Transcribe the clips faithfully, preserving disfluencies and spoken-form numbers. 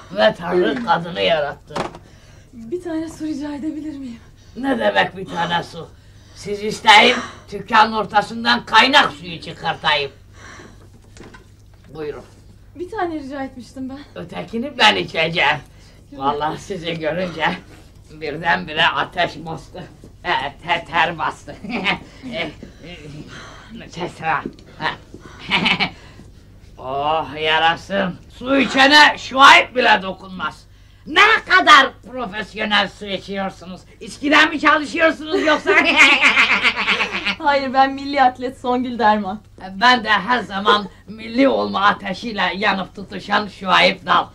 ve Tanrı kadını yarattı. Bir tane su rica edebilir miyim? Ne demek bir tane su? Siz isteyin, dükkanın ortasından kaynak suyu çıkartayım. Buyurun. Bir tane rica etmiştim ben. Ötekini ben içeceğim. Vallahi sizi görünce birdenbire ateş bastı. E, ter, ter bastı. Sesra. Oh yarasın. Su içene şuayb bile dokunmaz. Ne kadar profesyonel su içiyorsunuz? İçkiden mi çalışıyorsunuz yoksa? Hayır, ben milli atlet Songül Derman. Ben de her zaman milli olma ateşiyle yanıp tutuşan Şuayb Dal.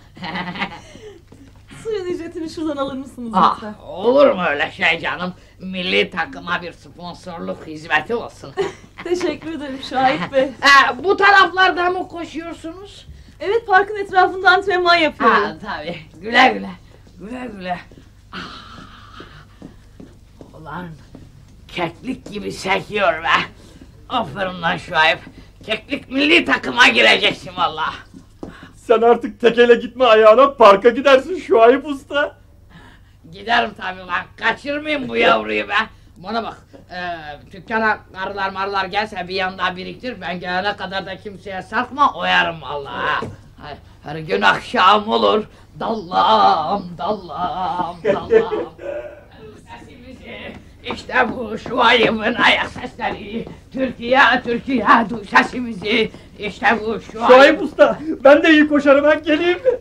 Suyun ücretini şuradan alır mısınız Ah, lütfen? olur mu öyle şey canım? Milli takıma bir sponsorluk hizmeti olsun. Teşekkür ederim Şahit Bey. Ee, bu taraflarda mı koşuyorsunuz? Evet, parkın etrafında antrenman yapıyorum. Ha, tabii. Güle güle. Güle güle. Ah. Ulan keklik gibi sekiyor be. Aferin lan Şuayb. Keklik milli takıma gireceksin valla. Sen artık tekele gitme ayağına, parka gidersin Şuayb Usta. Giderim tabii lan. Kaçırmayayım bu yavruyu be. Bana bak. E, dükkana karılar marılar gelse bir yanda biriktir. Ben gelene kadar da kimseye sarkma, oyarım vallahi. Her, her gün akşam olur. Dallam, dallam, dallam. Sesimizi işte bu Şuayb'ın ayak sesleri. Türkiye, Türkiye duy sesimizi. İşte bu Şuayb. Şuayb Usta, ben de iyi koşarım, ben geleyim mi?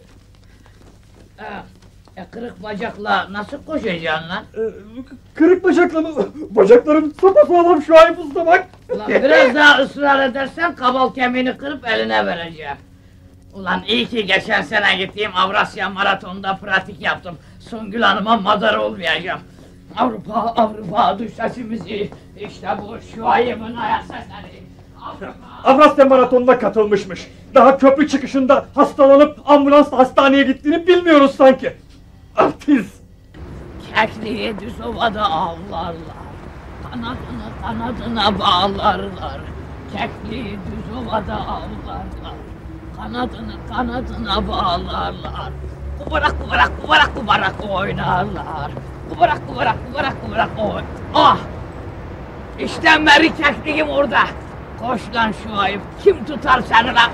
E, e, kırık bacakla nasıl koşacaksın lan? Ee, kırık bacakla mı? Bacaklarım sapasağlam Şuayb Usta bak. Ulan biraz daha ısrar edersen kabal kemiğini kırıp eline vereceğim. Ulan iyi ki geçen sene gittiğim Avrasya Maratonu'nda pratik yaptım. Songül Hanım'a madar olmayacağım. Avrupa, Avrupa duy sesimizi. İşte bu Şuayb'ın ayak sesleri. Avrupa. Avrasya Maratonu'na katılmışmış. Daha köprü çıkışında hastalanıp ambulansla hastaneye gittiğini bilmiyoruz sanki. Artist. Kekliği düz ovada avlarlar. Kanadını kanadına bağlarlar. Kekliği düz ovada avlarlar. Kanadını kanadına bağlarlar. Kubarak kubarak kubarak kubarak oynarlar. Kubarak kubarak kubarak kubarak oyn. Ah! İşte Meri kekliğim orada. Koş lan Şuayb. Kim tutar seni lan?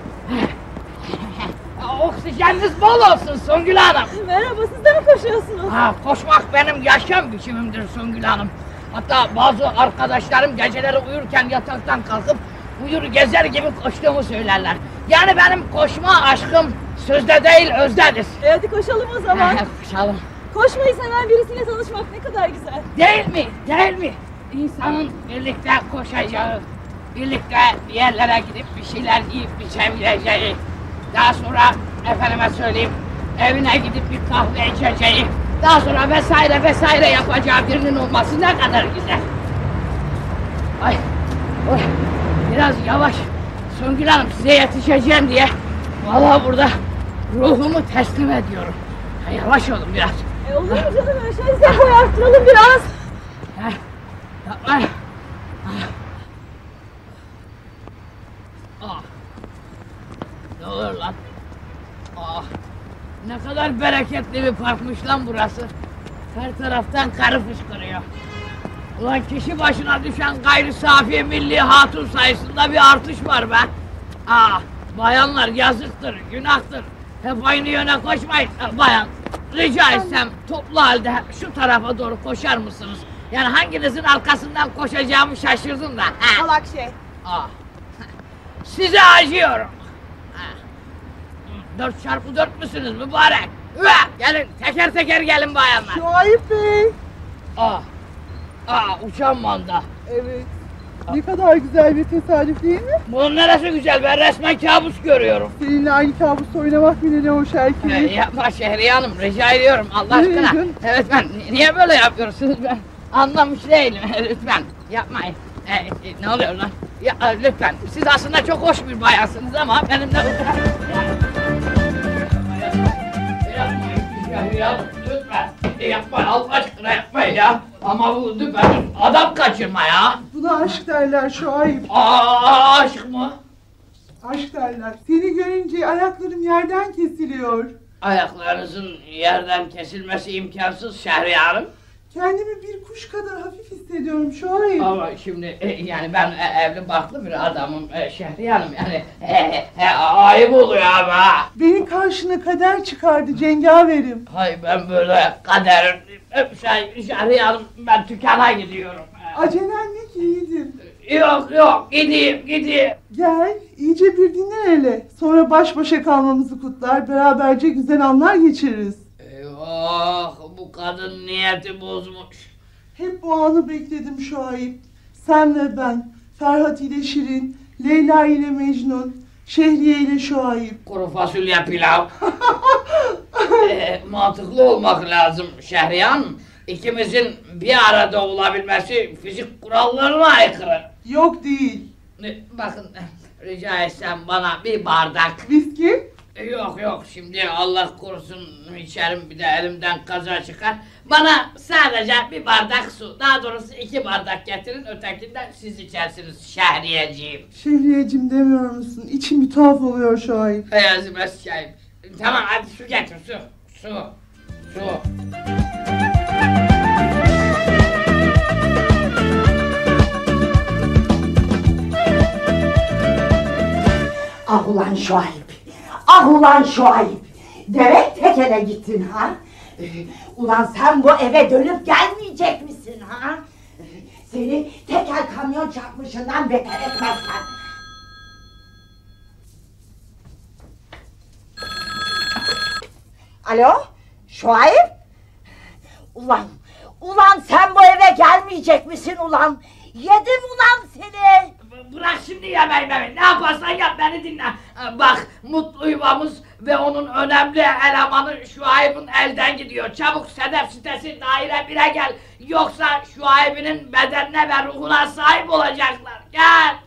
Oksijeniniz bol olsun Songül Hanım. Merhaba, siz de mi koşuyorsunuz? Ha, koşmak benim yaşam biçimimdir Songül Hanım. Hatta bazı arkadaşlarım geceleri uyurken yataktan kalkıp uyur gezer gibi koştuğumu söylerler. Yani benim koşma aşkım sözde değil özdedir. E hadi koşalım o zaman. Koşalım. Koşmayı seven birisiyle tanışmak ne kadar güzel. Değil mi? Değil mi? İnsanın birlikte koşacağı, birlikte bir yerlere gidip bir şeyler yiyip içebileceği, daha sonra efendime söyleyeyim evine gidip bir kahve içeceği, daha sonra vesaire vesaire yapacağı birinin olması ne kadar güzel. Ay, oy, biraz yavaş Songül Hanım, size yetişeceğim diye vallahi burada ruhumu teslim ediyorum. Ya, yavaş olun biraz. E olur mu canım öyle şey? Tempoyu arttıralım biraz. Heh, yapma. Ah. Ah. Ne olur lan? Ah. Ne kadar bereketli bir parkmış lan burası. Her taraftan karı fışkırıyor. Ulan kişi başına düşen gayri safiye milli hatun sayısında bir artış var be. Ah, bayanlar yazıktır, günahtır. Hep aynı yöne koşmayın. Bayan, rica etsem toplu halde şu tarafa doğru koşar mısınız? Yani hanginizin arkasından koşacağımı şaşırdım da. Ha. Salak şey. Ah. Size acıyorum. Ha. Dört çarpı dört müsünüz mübarek? Üve! Gelin, teker teker gelin bayanlar. Şuayb Bey. Ah. Ah, uçan manda. Evet. Ne kadar güzel bir tesadüf değil mi? Bunun neresi güzel, ben resmen kabus görüyorum. Seninle aynı kabus oynamak bile ne hoş Ee, erkeği. yapma Şehriye Hanım, rica ediyorum Allah Evet, aşkına. canım. Evet ben, niye böyle yapıyorsunuz ben anlamış değilim, lütfen yapmayın. Ee, e, ne oluyor lan? Ya, e, lütfen, siz aslında çok hoş bir bayansınız ama benimle... Yapmayın ya, lütfen. Yapmayın, Allah aşkına yapmayın ya. Ama bu lütfen adam kaçırma ya. Buna aşk derler Şuayb. Aa, aşk mı? Aşk derler. Seni görünce ayaklarım yerden kesiliyor. Ayaklarınızın yerden kesilmesi imkansız Şehriye Hanım. Kendimi bir kuş kadar hafif hissediyorum Şuayb. Ama şimdi e, yani ben e, evli barklı bir adamım e, Şehriye Hanım yani e, e, e, ayıp oluyor ama. Beni karşına kader çıkardı cengaverim. Hay ben böyle kader e, şey Şehriye Hanım ben dükkana gidiyorum. E, Acelen ne ki yiğidim? Yok yok gideyim gideyim. Gel iyice bir dinlen hele. Sonra baş başa kalmamızı kutlar, beraberce güzel anlar geçiririz. Eyvah bu kadın niyeti bozmuş. Hep bu anı bekledim Şuayb. Sen ve ben, Ferhat ile Şirin, Leyla ile Mecnun, Şehriye ile Şuayb. Kuru fasulye pilav. e, mantıklı olmak lazım Şehriye Hanım. İkimizin bir arada olabilmesi fizik kurallarına aykırı. Yok değil. E, Bakın rica etsem bana bir bardak. Viski? E, Yok yok şimdi Allah korusun içerim bir de elimden kaza çıkar. Bana sadece bir bardak su, daha doğrusu iki bardak getirin, ötekinden siz içersiniz Şehriyeciğim. Şehriyeciğim demiyor musun? İçim bir tuhaf oluyor Şuayb. Hay azimez şahip. Tamam hadi su getir su. Su. Su. Ah ulan Şuayb, ah ulan Şuayb, demek tekele gittin ha? Ee, ulan sen bu eve dönüp gelmeyecek misin ha? Ee, seni tekel kamyon çarpmışından beter etmezsen. Alo, Şuayb? Ulan, ulan sen bu eve gelmeyecek misin ulan? Yedim ulan seni! Bırak şimdi yemeği beni. Ne yaparsan yap beni dinle. Bak mutlu yuvamız ve onun önemli elemanı Şuayb'ın elden gidiyor. Çabuk Sedef sitesi daire bire gel. Yoksa Şuayb'inin bedenine ve ruhuna sahip olacaklar. Gel.